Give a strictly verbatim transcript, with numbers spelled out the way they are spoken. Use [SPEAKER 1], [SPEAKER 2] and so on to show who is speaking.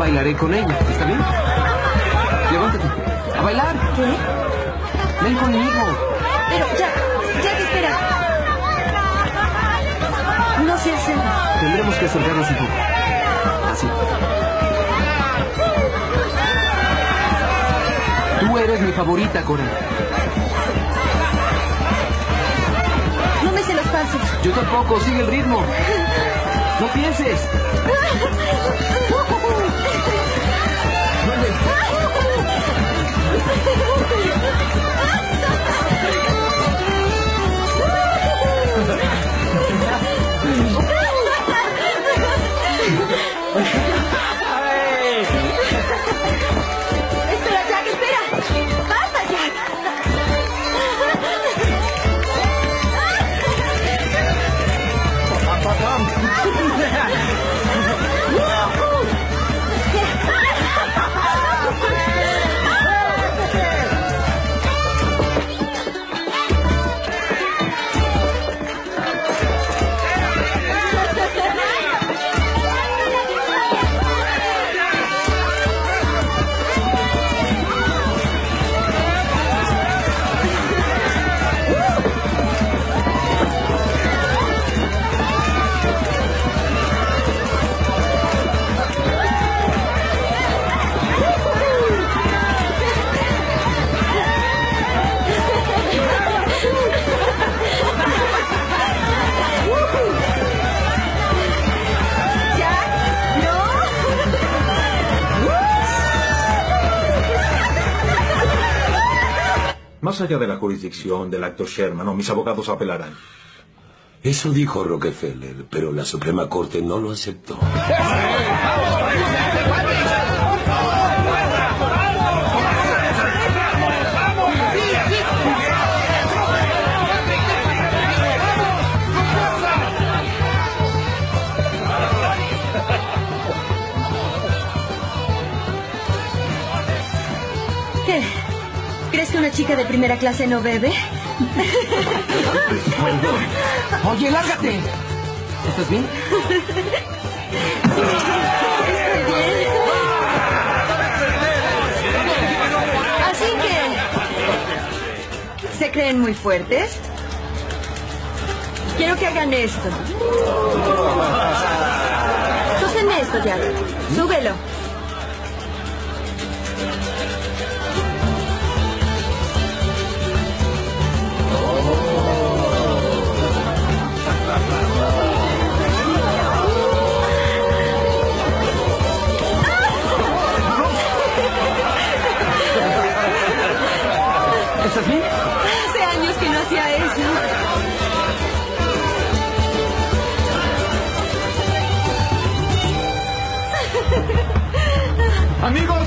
[SPEAKER 1] bailaré con ella. ¿Está bien? Levántate. ¡A bailar!
[SPEAKER 2] ¿Qué?
[SPEAKER 1] Ven conmigo.
[SPEAKER 2] Pero, Jack, Jack, espera. No sé hacerlo.
[SPEAKER 1] Tendremos que acercarnos un poco. Así. Tú eres mi favorita, Cora.
[SPEAKER 2] No me sé los pasos.
[SPEAKER 1] Yo tampoco. Sigue el ritmo. No pienses.
[SPEAKER 2] Espera, Jack, espera. ¡Basta, Jack!
[SPEAKER 3] Más allá de la jurisdicción del acto Sherman, no, mis abogados apelarán.
[SPEAKER 4] Eso dijo Rockefeller, pero la Suprema Corte no lo aceptó.
[SPEAKER 2] ¿Qué? ¿Crees que una chica de primera clase no bebe?
[SPEAKER 1] Oye, lárgate. ¿Estás bien?
[SPEAKER 2] Estoy bien. Así que... ¿se creen muy fuertes? Quiero que hagan esto. Tosen esto, Jack. Súbelo.
[SPEAKER 1] ¿Estás bien?
[SPEAKER 2] Hace años que no hacía eso.
[SPEAKER 3] ¡Amigos!